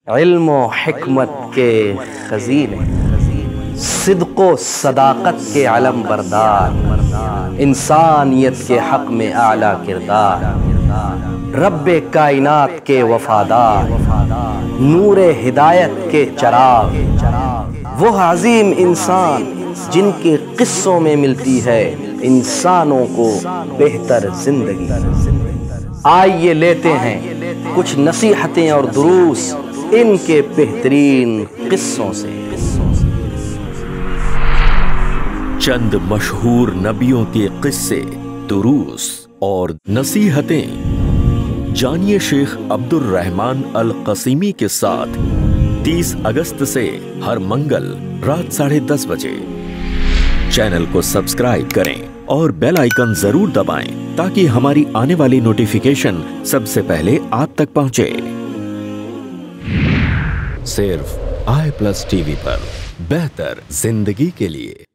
इल्म व हिकमत के खजीने, सिद्को सदाकत के अलम बरदार, इंसानियत के हक में आला किरदार, रब्बे कायनात के वफादार, नूरे हिदायत के चराग, वो अजीम इंसान जिनके किस्सों में मिलती है इंसानों को बेहतर जिंदगी। आइए लेते हैं कुछ नसीहतें और दुरूस इनके बेहतरीन किस्सों से। चंद मशहूर नबियों के किस्से, दुरूस और नसीहतें जानिए शेख अब्दुल रहमान अल क़सीमी के साथ 30 अगस्त से हर मंगल रात 10:30 बजे। चैनल को सब्सक्राइब करें और बेल आइकन जरूर दबाएं ताकि हमारी आने वाली नोटिफिकेशन सबसे पहले आप तक पहुंचे। सिर्फ i+ TV पर बेहतर जिंदगी के लिए।